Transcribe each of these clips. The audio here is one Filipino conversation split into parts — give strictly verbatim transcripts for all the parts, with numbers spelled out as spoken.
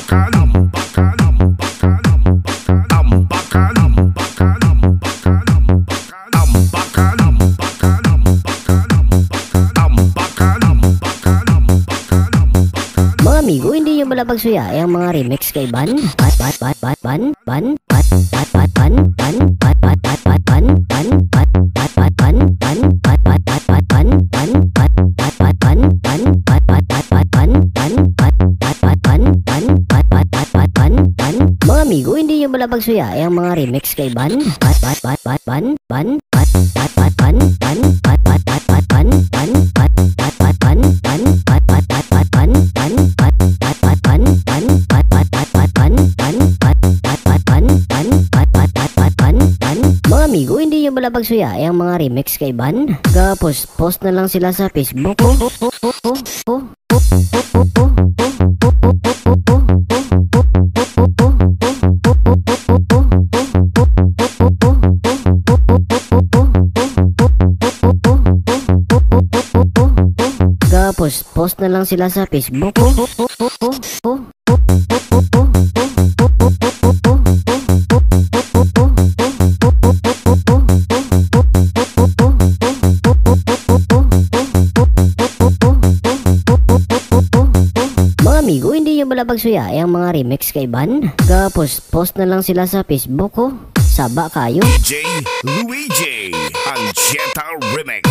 Amigo, hindi nyo pala pagsuyay ang mga remix kay Ban? Bat bat bat bat ban ban bat bat bat ban ban bat bat bat bat ban ban bat bat bat ban ban bat bat bat bat ban ban bat bat bat ban ban bat bat bat bat ban ban bat bat bat ban ban bat bat bat bat ban ban. Mga amigo, hindi nyo pala pagsuyay ang mga remix kay Ban? Bat bat bat bat ban ban bat bat bat ban ban bat bat bat bat ban ban bat bat bat ban ban bat bat bat bat ban ban bat bat bat ban ban bat bat bat bat ban ban bat bat bat ban ban bat bat bat bat ban ban. Mga amigo, hindi nyo pala pagsuyay ang mga remix kay Ban? Ga-post post na lang sila sa Facebook. Oh, oh, oh, oh, oh, oh, oh, oh, oh, oh. Post post na lang sila sa Facebook. Oh, oh, oh, oh, oh, oh, oh, oh, oh. Mga amigo, hindi nyo pala pagsuyay ang mga remix kay Ban? Ga-post post na lang sila sa Facebook. Oh, saba kayo. D J Luigi Ancheta Remix.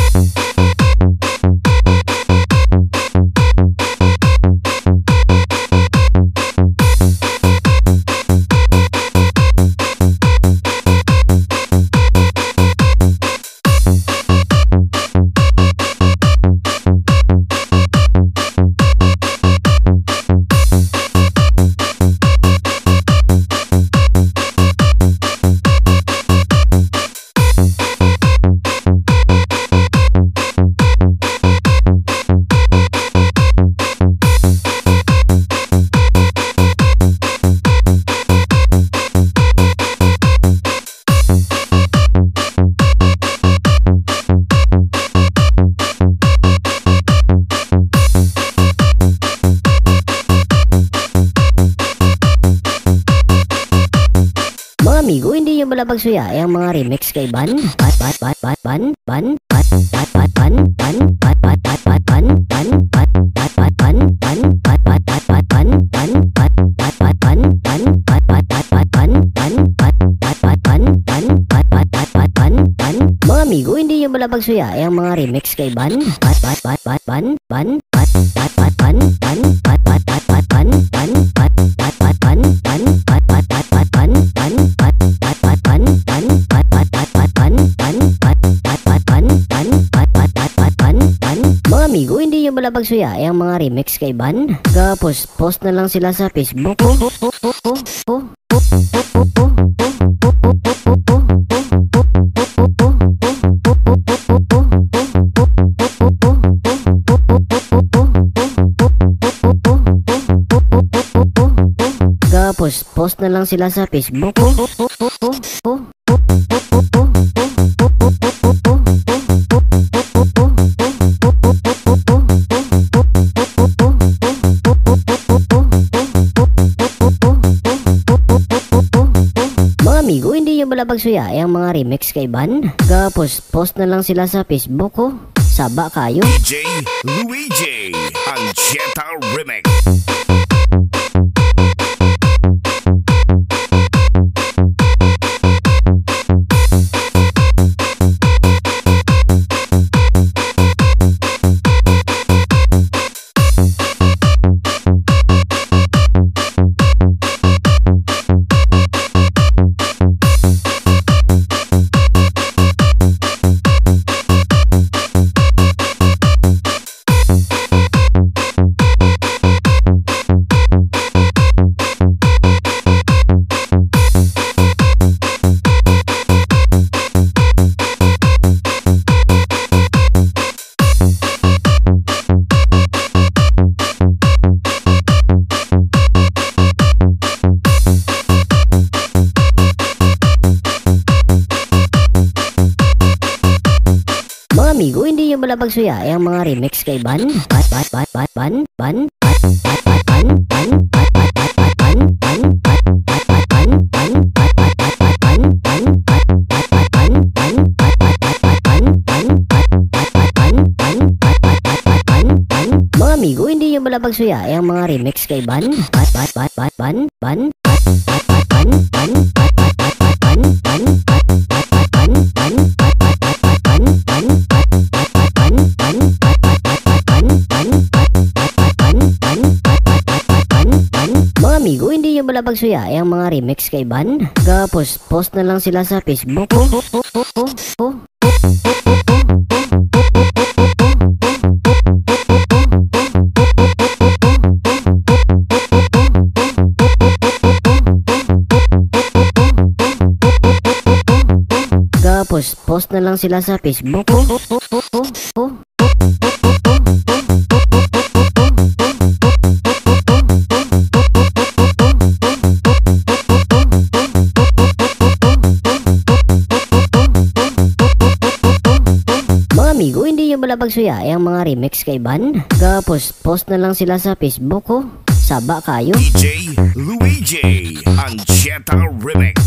Amigo, hindi nyo pala pagsuyay ang mga remix kay Ban? Bat bat bat bat ban ban bat bat bat ban ban bat bat bat bat ban ban bat bat bat ban ban bat bat bat bat ban ban bat bat bat ban ban bat bat bat bat ban ban bat bat bat ban ban bat bat bat bat ban ban. Mga amigo, hindi nyo pala pagsuyay ang mga remix kay Ban? Bat bat bat bat ban ban bat bat bat ban ban bat bat bat bat ban ban bat bat bat ban ban bat bat bat bat ban ban bat bat bat ban ban bat bat bat bat ban ban bat bat bat ban ban bat bat bat bat ban ban. Mga amigo, hindi nyo pala pagsuyay ang mga remix kay Ban? Ga-post post na lang sila sa Facebook. Oh, oh, oh, oh, oh, oh, oh, oh, oh, oh. Post post na lang sila sa Facebook. Oh, oh, oh, oh, oh, oh, oh, oh, oh. Mga amigo, hindi nyo pala pagsuyay ang mga remix kay Ban? Ga-post post na lang sila sa Facebook. Oh, saba kayo. D J Luigi Ancheta Remix. Amigo, hindi nyo pala pagsuyay ang mga remix kay Ban? Bat bat bat bat ban ban bat bat bat ban ban bat bat bat bat ban pala pagsuyay ang mga remix kay Ban? Ban, ban, ban, ban, ban, ban, ban, ban, ban, ban, ban, mga amigo, hindi nyo pala pagsuyay ang mga remix kay Ban? Ga-post post na lang sila sa Facebook. Oh, oh, oh, oh, oh. Ga-post post na lang sila sa Facebook. Oh, oh, oh, oh, oh, oh. Amigo, hindi nyo pala pagsuyay ang mga remix kay Ban? Ga-post post na lang sila sa Facebook. Oh, saba kayo. D J Luigi Ancheta Remix.